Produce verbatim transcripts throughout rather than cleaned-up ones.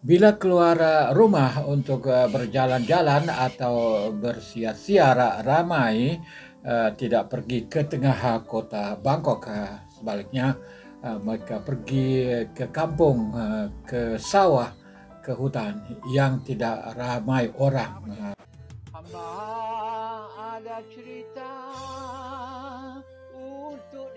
Bila keluar uh, rumah untuk uh, berjalan-jalan atau bersiar-siar ramai, uh, tidak pergi ke tengah kota Bangkok. Uh, sebaliknya, uh, mereka pergi ke kampung, uh, ke sawah, ke hutan yang tidak ramai orang. Uh, Hamba ada cerita untuk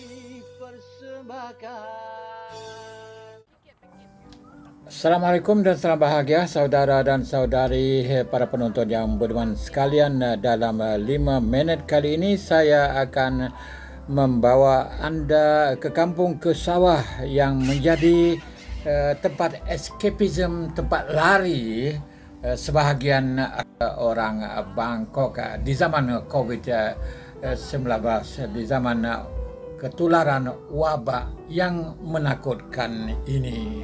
dipersembahkan. Assalamualaikum dan salam bahagia saudara dan saudari para penonton yang beriman sekalian. Dalam lima minit kali ini saya akan membawa anda ke kampung, ke sawah yang menjadi uh, tempat escapism, tempat lari uh, sebahagian uh, orang Bangkok uh, di zaman covid sembilan belas, di zaman uh, ketularan wabak yang menakutkan ini.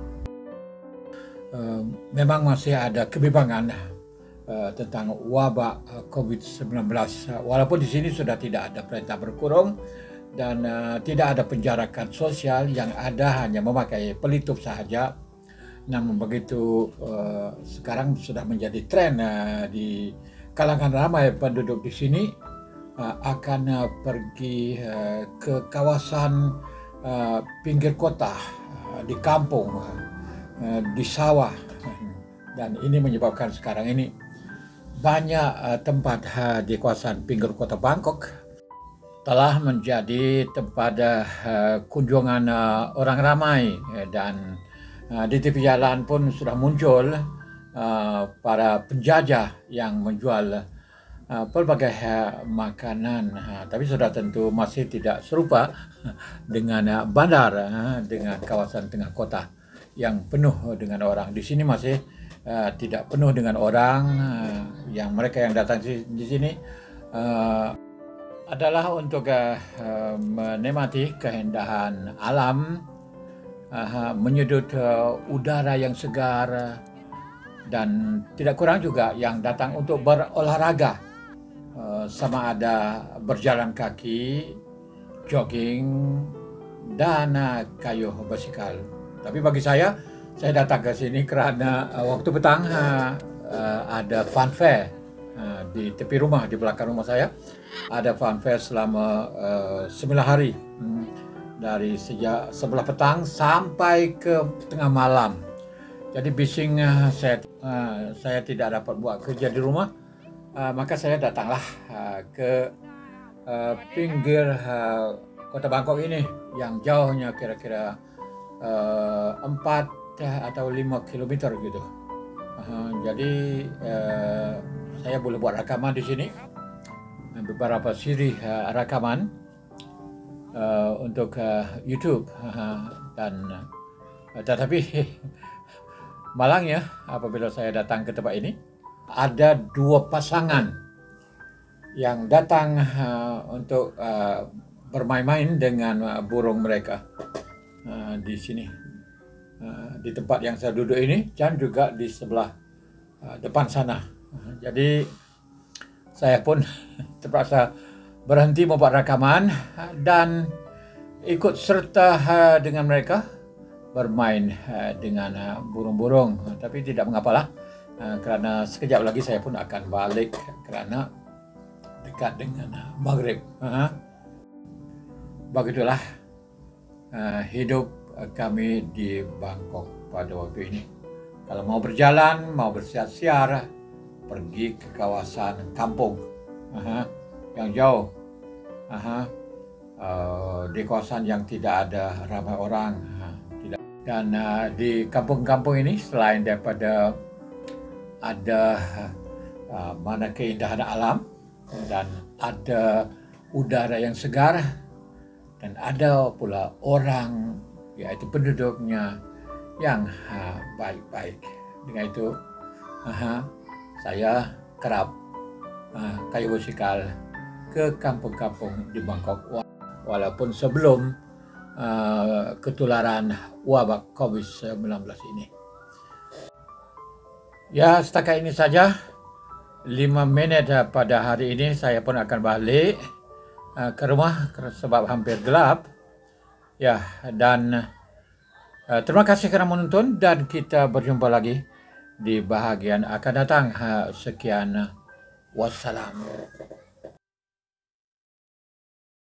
Uh, memang masih ada kebimbangan uh, tentang wabak uh, covid sembilan belas, uh, walaupun di sini sudah tidak ada perintah berkurung dan uh, tidak ada penjarakan sosial, yang ada hanya memakai pelitup sahaja. Namun begitu, uh, sekarang sudah menjadi tren uh, di kalangan ramai penduduk di sini uh, akan uh, pergi uh, ke kawasan uh, pinggir kota, uh, di kampung, uh, di sawah, dan ini menyebabkan sekarang ini banyak uh, tempat uh, di kawasan pinggir kota Bangkok telah menjadi tempat uh, kunjungan uh, orang ramai, dan uh, di tepi jalan pun sudah muncul uh, para penjajah yang menjual uh, pelbagai uh, makanan, uh, tapi sudah tentu masih tidak serupa dengan uh, bandar, uh, dengan kawasan tengah kota yang penuh dengan orang. Di sini masih uh, tidak penuh dengan orang. Uh, yang mereka yang datang di, di sini uh, adalah untuk uh, uh, menikmati keindahan alam, uh, menyedut uh, udara yang segar, dan tidak kurang juga yang datang untuk berolahraga, uh, sama ada berjalan kaki, jogging, dan uh, kayuh basikal. Tapi bagi saya, saya datang ke sini karena uh, waktu petang uh, uh, ada fun fair uh, di tepi rumah, di belakang rumah saya. Ada fun fair selama uh, sembilan hari, hmm, dari sejak sebelah petang sampai ke tengah malam. Jadi bising uh, saya uh, saya tidak dapat buat kerja di rumah, uh, maka saya datanglah uh, ke uh, pinggir uh, kota Bangkok ini, yang jauhnya kira-kira empat uh, atau lima kilometer gitu. Uh, jadi uh, saya boleh buat rakaman di sini, beberapa siri uh, rakaman uh, untuk uh, YouTube, uh, dan uh, tetapi malangnya apabila saya datang ke tempat ini, ada dua pasangan yang datang uh, untuk uh, bermain-main dengan uh, burung mereka. Uh, di sini, uh, di tempat yang saya duduk ini, dan juga di sebelah uh, depan sana. Uh, jadi saya pun terpaksa berhenti membuat rakaman uh, dan ikut serta uh, dengan mereka bermain uh, dengan uh, burung-burung. Uh, tapi tidak mengapalah, uh, kerana sekejap lagi saya pun akan balik kerana dekat dengan uh, maghrib. Uh, begitulah Uh, hidup uh, kami di Bangkok pada waktu ini. Kalau mau berjalan, mau bersiar-siar, pergi ke kawasan kampung, uh, yang jauh, uh, uh, di kawasan yang tidak ada ramai orang. Uh, tidak. Dan uh, di kampung-kampung ini, selain daripada ada uh, mana keindahan alam, dan ada udara yang segar, dan ada pula orang, iaitu penduduknya, yang ha, baik-baik. Dengan itu, ha, saya kerap ha, kayuh basikal ke kampung-kampung di Bangkok, walaupun sebelum uh, ketularan wabak covid sembilan belas ini. Ya, setakat ini saja. lima minit pada hari ini saya pun akan balik ke rumah sebab hampir gelap, ya, dan Uh, terima kasih kerana menonton dan kita berjumpa lagi di bahagian akan datang. Uh, sekian. Wassalam.